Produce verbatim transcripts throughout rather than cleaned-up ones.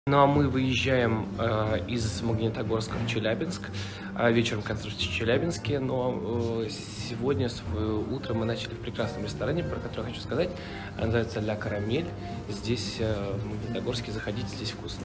Ну а мы выезжаем э, из Магнитогорска в Челябинск, э, вечером концерт в Челябинске, но э, сегодня свое утро мы начали в прекрасном ресторане, про который хочу сказать, называется «Ля Карамель». Здесь, э, в Магнитогорске, заходите, здесь вкусно.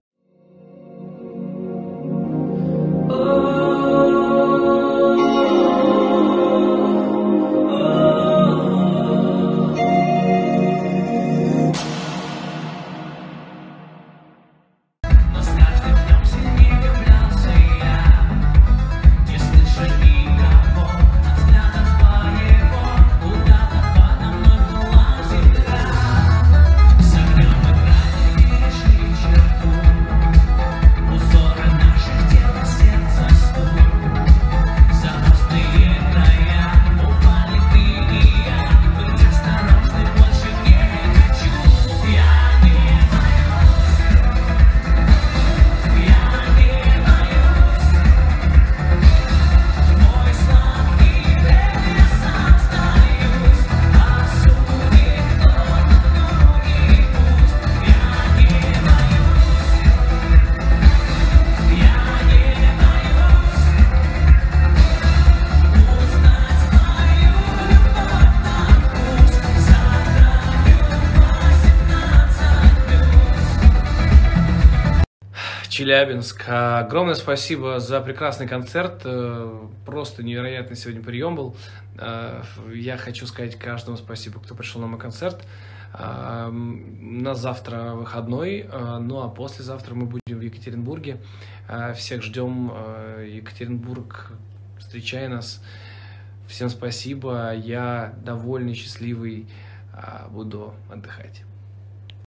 Челябинск. Огромное спасибо за прекрасный концерт. Просто невероятный сегодня прием был. Я хочу сказать каждому спасибо, кто пришел на мой концерт. На завтра выходной, ну а послезавтра мы будем в Екатеринбурге. Всех ждем. Екатеринбург, встречай нас. Всем спасибо. Я довольный, счастливый. Буду отдыхать.